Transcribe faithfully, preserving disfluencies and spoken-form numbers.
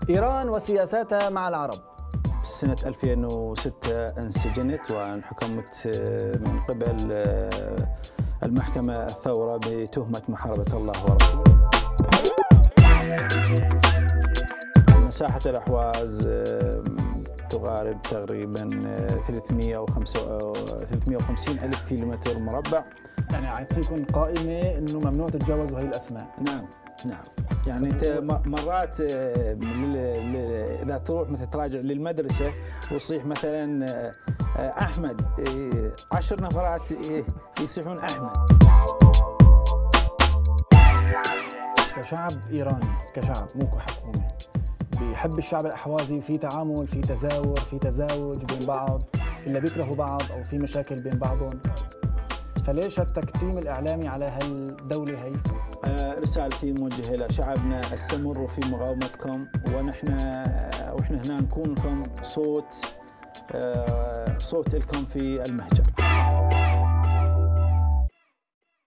إيران وسياساتها مع العرب. سنة ألفين وستة انسجنت وانحكمت من قبل المحكمة الثورة بتهمة محاربة الله ورسوله. مساحة الأحواز تقارب تقريبا ثلاثمئة وخمسين ألف كيلومتر مربع. يعني أعطيكم قائمة إنه ممنوع تتجاوزوا هي الأسماء. نعم نعم. يعني انت مرات اذا تروح مثلا تراجع للمدرسه ويصيح مثلا احمد، عشر نفرات يصيحون احمد. كشعب ايراني، كشعب مو كحكومه، بيحب الشعب الاحوازي وفي تعامل، في تزاور، في تزاوج بين بعض، الا بيكرهوا بعض او في مشاكل بين بعضهم. فليش التكتيم الإعلامي على هالدولة هي؟ رسالتي موجهة إلى شعبنا: استمروا في مقاومتكم، ونحن وإحنا هنا نكون لكم صوت صوت لكم في المهجر.